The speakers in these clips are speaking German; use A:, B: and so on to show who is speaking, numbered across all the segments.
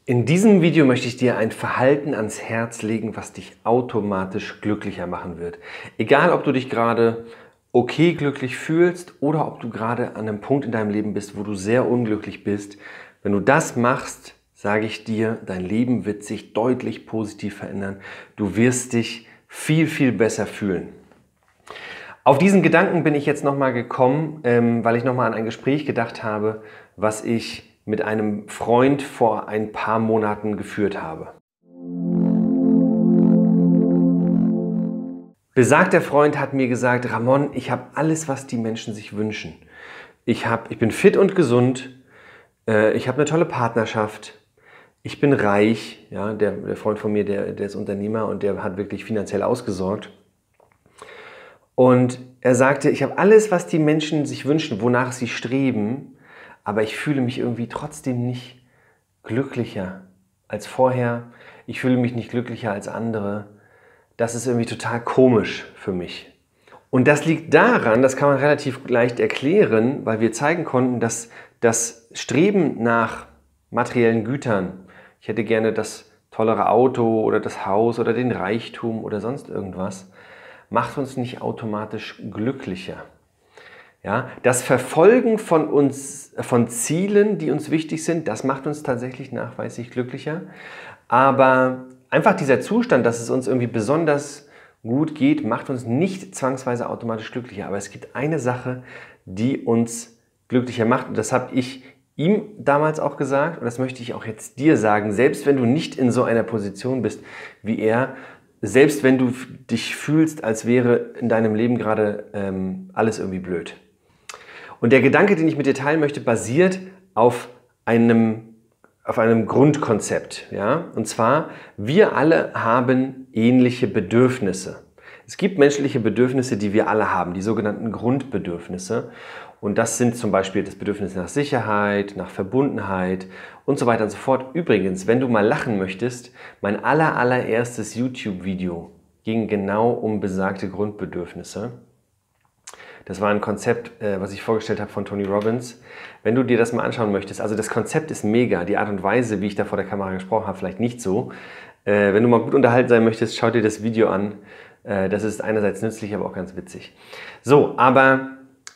A: In diesem Video möchte ich dir ein Verhalten ans Herz legen, was dich automatisch glücklicher machen wird. Egal, ob du dich gerade okay glücklich fühlst oder ob du gerade an einem Punkt in deinem Leben bist, wo du sehr unglücklich bist. Wenn du das machst, sage ich dir, dein Leben wird sich deutlich positiv verändern. Du wirst dich viel, viel besser fühlen. Auf diesen Gedanken bin ich jetzt nochmal gekommen, weil ich nochmal an ein Gespräch gedacht habe, was ich mit einem Freund vor ein paar Monaten geführt habe. Besagter Freund hat mir gesagt: Ramon, ich habe alles, was die Menschen sich wünschen. Ich bin fit und gesund, ich habe eine tolle Partnerschaft, ich bin reich. Ja, der Freund von mir, der ist Unternehmer und der hat wirklich finanziell ausgesorgt. Und er sagte, ich habe alles, was die Menschen sich wünschen, wonach sie streben, aber ich fühle mich irgendwie trotzdem nicht glücklicher als vorher. Ich fühle mich nicht glücklicher als andere. Das ist irgendwie total komisch für mich. Und das liegt daran, das kann man relativ leicht erklären, weil wir zeigen konnten, dass das Streben nach materiellen Gütern, ich hätte gerne das tollere Auto oder das Haus oder den Reichtum oder sonst irgendwas, macht uns nicht automatisch glücklicher. Ja, das Verfolgen von Zielen, die uns wichtig sind, das macht uns tatsächlich nachweislich glücklicher. Aber einfach dieser Zustand, dass es uns irgendwie besonders gut geht, macht uns nicht zwangsweise automatisch glücklicher. Aber es gibt eine Sache, die uns glücklicher macht. Und das habe ich ihm damals auch gesagt und das möchte ich auch jetzt dir sagen. Selbst wenn du nicht in so einer Position bist wie er, selbst wenn du dich fühlst, als wäre in deinem Leben gerade alles irgendwie blöd. Und der Gedanke, den ich mit dir teilen möchte, basiert auf einem Grundkonzept. Ja? Und zwar, wir alle haben ähnliche Bedürfnisse. Es gibt menschliche Bedürfnisse, die wir alle haben, die sogenannten Grundbedürfnisse. Und das sind zum Beispiel das Bedürfnis nach Sicherheit, nach Verbundenheit und so weiter und so fort. Übrigens, wenn du mal lachen möchtest, mein allererstes YouTube-Video ging genau um besagte Grundbedürfnisse. Das war ein Konzept, was ich vorgestellt habe von Tony Robbins. Wenn du dir das mal anschauen möchtest, also das Konzept ist mega, die Art und Weise, wie ich da vor der Kamera gesprochen habe, vielleicht nicht so. Wenn du mal gut unterhalten sein möchtest, schau dir das Video an. Das ist einerseits nützlich, aber auch ganz witzig. So, aber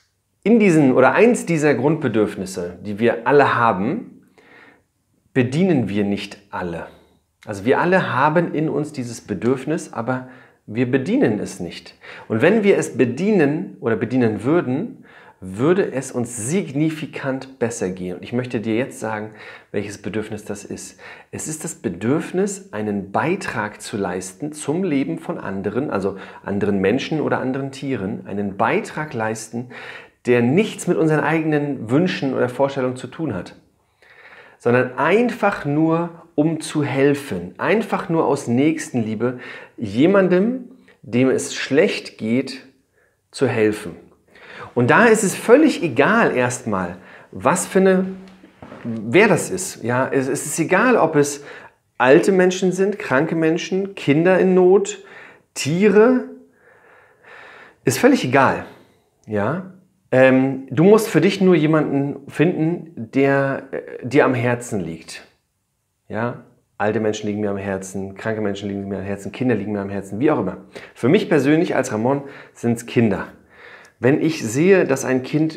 A: eins dieser Grundbedürfnisse, die wir alle haben, bedienen wir nicht alle. Also wir alle haben in uns dieses Bedürfnis, aber wir bedienen es nicht. Und wenn wir es bedienen oder bedienen würden, würde es uns signifikant besser gehen. Und ich möchte dir jetzt sagen, welches Bedürfnis das ist. Es ist das Bedürfnis, einen Beitrag zu leisten zum Leben von anderen, also anderen Menschen oder anderen Tieren, einen Beitrag leisten, der nichts mit unseren eigenen Wünschen oder Vorstellungen zu tun hat, sondern einfach nur, um zu helfen, einfach nur aus Nächstenliebe, jemandem, dem es schlecht geht, zu helfen. Und da ist es völlig egal erstmal, wer das ist. Ja, es ist egal, ob es alte Menschen sind, kranke Menschen, Kinder in Not, Tiere, ist völlig egal. Ja? Du musst für dich nur jemanden finden, der dir am Herzen liegt. Ja? Alte Menschen liegen mir am Herzen, kranke Menschen liegen mir am Herzen, Kinder liegen mir am Herzen, wie auch immer. Für mich persönlich als Ramon sind es Kinder. Wenn ich sehe, dass ein Kind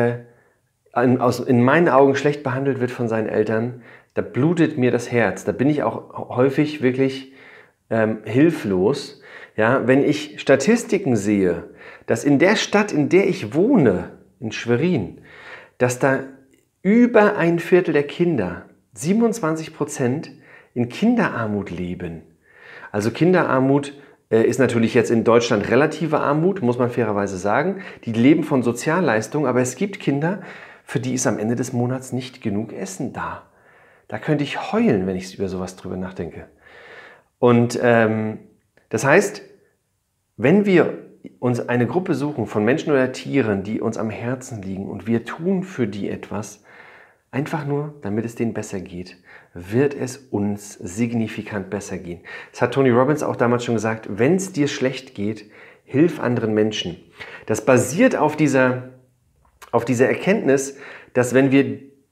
A: in meinen Augen schlecht behandelt wird von seinen Eltern, da blutet mir das Herz. Da bin ich auch häufig wirklich hilflos. Ja? Wenn ich Statistiken sehe, dass in der Stadt, in der ich wohne, in Schwerin, dass da über ein Viertel der Kinder, 27%, in Kinderarmut leben. Also Kinderarmut ist natürlich jetzt in Deutschland relative Armut, muss man fairerweise sagen. Die leben von Sozialleistungen, aber es gibt Kinder, für die ist am Ende des Monats nicht genug Essen da. Da könnte ich heulen, wenn ich über sowas drüber nachdenke. Und das heißt, wenn wir uns eine Gruppe suchen von Menschen oder Tieren, die uns am Herzen liegen und wir tun für die etwas, einfach nur, damit es denen besser geht, wird es uns signifikant besser gehen. Das hat Tony Robbins auch damals schon gesagt, wenn es dir schlecht geht, hilf anderen Menschen. Das basiert auf dieser Erkenntnis, dass wenn wir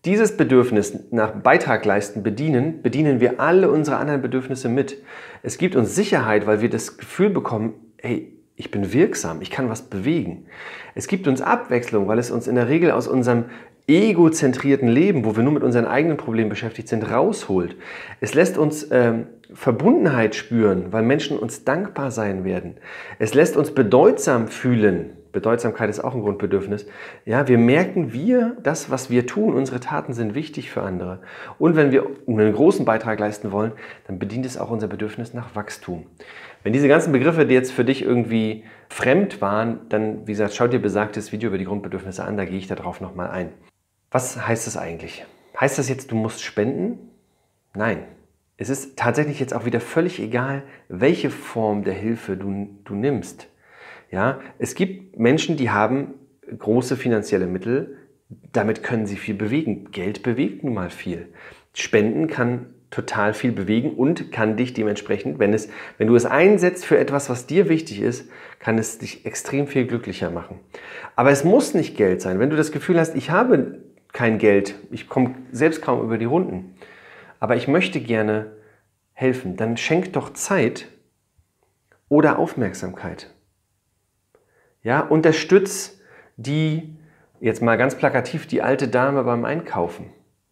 A: dieses Bedürfnis nach Beitrag leisten bedienen, bedienen wir alle unsere anderen Bedürfnisse mit. Es gibt uns Sicherheit, weil wir das Gefühl bekommen, hey, ich bin wirksam, ich kann was bewegen. Es gibt uns Abwechslung, weil es uns in der Regel aus unserem egozentrierten Leben, wo wir nur mit unseren eigenen Problemen beschäftigt sind, rausholt. Es lässt uns Verbundenheit spüren, weil Menschen uns dankbar sein werden. Es lässt uns bedeutsam fühlen. Bedeutsamkeit ist auch ein Grundbedürfnis. Ja, wir merken, das, was wir tun, unsere Taten sind wichtig für andere. Und wenn wir einen großen Beitrag leisten wollen, dann bedient es auch unser Bedürfnis nach Wachstum. Wenn diese ganzen Begriffe, die jetzt für dich irgendwie fremd waren, dann, wie gesagt, schau dir besagtes Video über die Grundbedürfnisse an, da gehe ich darauf nochmal ein. Was heißt das eigentlich? Heißt das jetzt, du musst spenden? Nein. Es ist tatsächlich jetzt auch wieder völlig egal, welche Form der Hilfe du nimmst. Ja, es gibt Menschen, die haben große finanzielle Mittel, damit können sie viel bewegen. Geld bewegt nun mal viel. Spenden kann total viel bewegen und kann dich dementsprechend, wenn du es einsetzt für etwas, was dir wichtig ist, kann es dich extrem viel glücklicher machen. Aber es muss nicht Geld sein. Wenn du das Gefühl hast, ich habe kein Geld, ich komme selbst kaum über die Runden, aber ich möchte gerne helfen, dann schenk doch Zeit oder Aufmerksamkeit. Ja, unterstütz jetzt mal ganz plakativ, die alte Dame beim Einkaufen.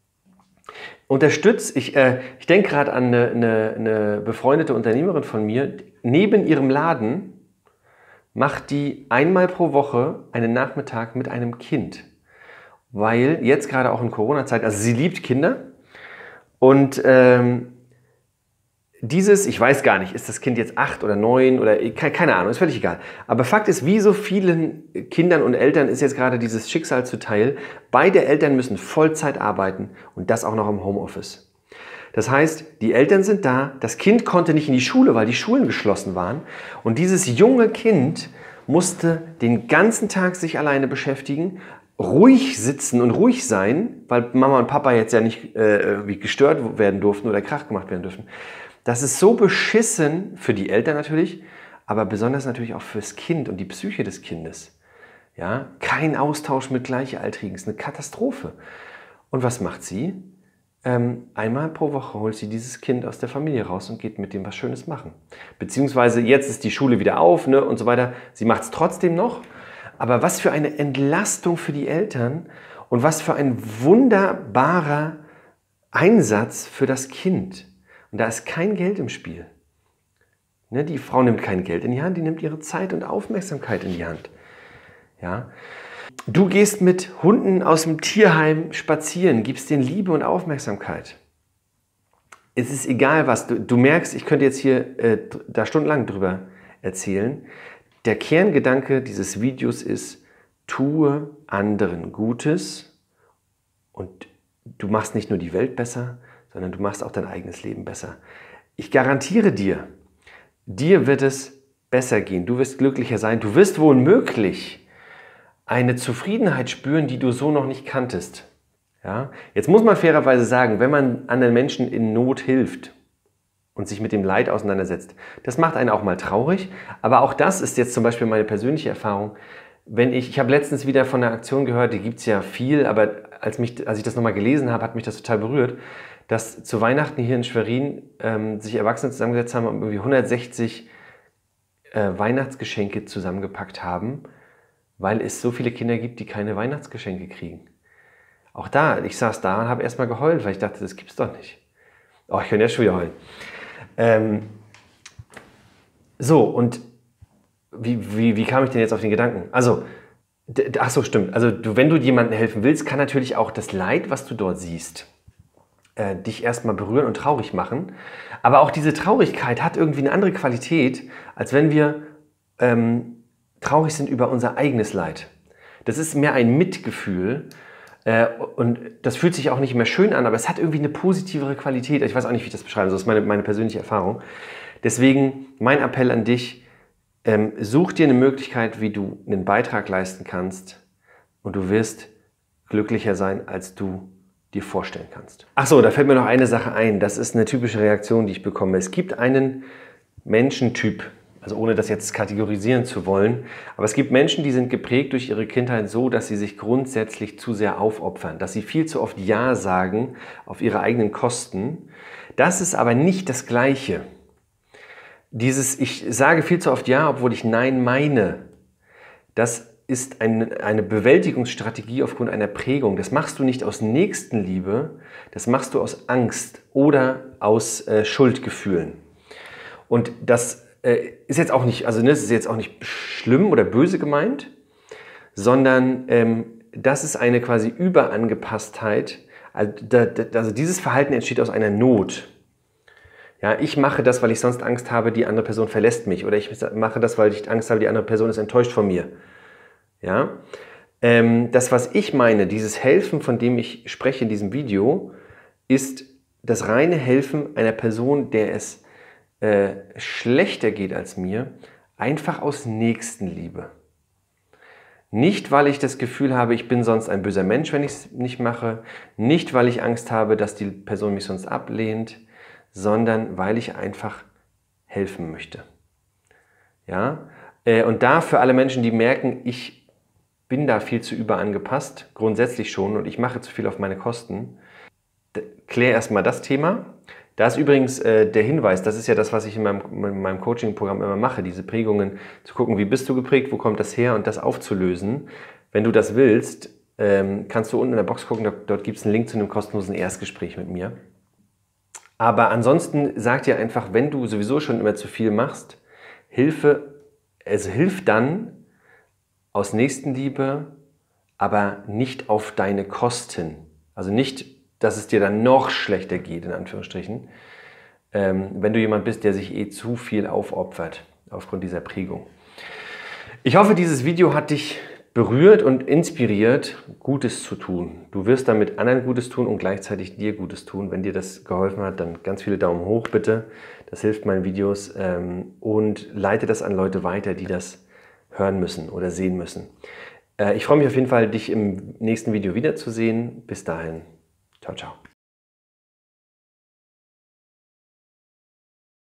A: Ich denke gerade an eine befreundete Unternehmerin von mir, neben ihrem Laden macht die einmal pro Woche einen Nachmittag mit einem Kind. Weil jetzt gerade auch in Corona-Zeit, also sie liebt Kinder und ich weiß gar nicht, ist das Kind jetzt 8 oder 9 oder keine Ahnung, ist völlig egal. Aber Fakt ist, wie so vielen Kindern und Eltern ist jetzt gerade dieses Schicksal zuteil. Beide Eltern müssen Vollzeit arbeiten und das auch noch im Homeoffice. Das heißt, die Eltern sind da, das Kind konnte nicht in die Schule, weil die Schulen geschlossen waren. Und dieses junge Kind musste den ganzen Tag sich alleine beschäftigen, ruhig sitzen und ruhig sein, weil Mama und Papa jetzt ja nicht irgendwie gestört werden durften oder Krach gemacht werden dürfen. Das ist so beschissen für die Eltern natürlich, aber besonders natürlich auch fürs Kind und die Psyche des Kindes. Ja, kein Austausch mit Gleichaltrigen, ist eine Katastrophe. Und was macht sie? Einmal pro Woche holt sie dieses Kind aus der Familie raus und geht mit dem was Schönes machen. Beziehungsweise jetzt ist die Schule wieder auf, ne, und so weiter. Sie macht es trotzdem noch. Aber was für eine Entlastung für die Eltern und was für ein wunderbarer Einsatz für das Kind. Und da ist kein Geld im Spiel. Ne, die Frau nimmt kein Geld in die Hand, die nimmt ihre Zeit und Aufmerksamkeit in die Hand. Ja. Du gehst mit Hunden aus dem Tierheim spazieren, gibst denen Liebe und Aufmerksamkeit. Es ist egal was, du merkst, ich könnte jetzt hier da stundenlang drüber erzählen. Der Kerngedanke dieses Videos ist, tue anderen Gutes und du machst nicht nur die Welt besser, sondern du machst auch dein eigenes Leben besser. Ich garantiere dir wird es besser gehen, du wirst glücklicher sein, du wirst womöglich eine Zufriedenheit spüren, die du so noch nicht kanntest. Ja? Jetzt muss man fairerweise sagen, wenn man anderen Menschen in Not hilft und sich mit dem Leid auseinandersetzt, das macht einen auch mal traurig, aber auch das ist jetzt zum Beispiel meine persönliche Erfahrung. Ich habe letztens wieder von einer Aktion gehört, die gibt es ja viel, aber als ich das nochmal gelesen habe, hat mich das total berührt, dass zu Weihnachten hier in Schwerin sich Erwachsene zusammengesetzt haben und irgendwie 160 Weihnachtsgeschenke zusammengepackt haben, weil es so viele Kinder gibt, die keine Weihnachtsgeschenke kriegen. Auch ich saß da und habe erstmal geheult, weil ich dachte, das gibt's doch nicht. Oh, ich kann ja schon wieder heulen. Und wie kam ich denn jetzt auf den Gedanken? Also, ach so, stimmt. Also, wenn du jemandem helfen willst, kann natürlich auch das Leid, was du dort siehst, dich erstmal berühren und traurig machen. Aber auch diese Traurigkeit hat irgendwie eine andere Qualität, als wenn wir traurig sind über unser eigenes Leid. Das ist mehr ein Mitgefühl und das fühlt sich auch nicht mehr schön an, aber es hat irgendwie eine positivere Qualität. Ich weiß auch nicht, wie ich das beschreiben soll. Das ist meine persönliche Erfahrung. Deswegen mein Appell an dich, such dir eine Möglichkeit, wie du einen Beitrag leisten kannst und du wirst glücklicher sein, als du dir vorstellen kannst. Ach so, da fällt mir noch eine Sache ein. Das ist eine typische Reaktion, die ich bekomme. Es gibt einen Menschentyp, Also ohne das jetzt kategorisieren zu wollen. Aber es gibt Menschen, die sind geprägt durch ihre Kindheit so, dass sie sich grundsätzlich zu sehr aufopfern, dass sie viel zu oft Ja sagen auf ihre eigenen Kosten. Das ist aber nicht das Gleiche. Ich sage viel zu oft Ja, obwohl ich Nein meine, das ist eine Bewältigungsstrategie aufgrund einer Prägung. Das machst du nicht aus Nächstenliebe, das machst du aus Angst oder aus Schuldgefühlen. Und das ist jetzt auch nicht, das ist jetzt auch nicht schlimm oder böse gemeint, sondern das ist eine quasi Überangepasstheit. Also dieses Verhalten entsteht aus einer Not. Ja, ich mache das, weil ich sonst Angst habe, die andere Person verlässt mich. Oder ich mache das, weil ich Angst habe, die andere Person ist enttäuscht von mir. Ja? Das, was ich meine, dieses Helfen, von dem ich spreche in diesem Video, ist das reine Helfen einer Person, der es schlechter geht als mir, einfach aus Nächstenliebe. Nicht, weil ich das Gefühl habe, ich bin sonst ein böser Mensch, wenn ich es nicht mache. Nicht, weil ich Angst habe, dass die Person mich sonst ablehnt, sondern weil ich einfach helfen möchte. Ja? Und da für alle Menschen, die merken, ich bin da viel zu überangepasst, grundsätzlich schon, und ich mache zu viel auf meine Kosten, klär erstmal das Thema. Da ist übrigens der Hinweis, das ist ja das, was ich in meinem Coaching-Programm immer mache, diese Prägungen zu gucken, wie bist du geprägt, wo kommt das her und das aufzulösen. Wenn du das willst, kannst du unten in der Box gucken, dort gibt es einen Link zu einem kostenlosen Erstgespräch mit mir. Aber ansonsten sag dir einfach, wenn du sowieso schon immer zu viel machst, hilf dann aus Nächstenliebe, aber nicht auf deine Kosten. Also nicht, dass es dir dann noch schlechter geht, in Anführungsstrichen, wenn du jemand bist, der sich zu viel aufopfert aufgrund dieser Prägung. Ich hoffe, dieses Video hat dich berührt und inspiriert, Gutes zu tun. Du wirst damit anderen Gutes tun und gleichzeitig dir Gutes tun. Wenn dir das geholfen hat, dann ganz viele Daumen hoch bitte. Das hilft meinen Videos und leite das an Leute weiter, die das hören müssen oder sehen müssen. Ich freue mich auf jeden Fall, dich im nächsten Video wiederzusehen. Bis dahin. Ciao, ciao.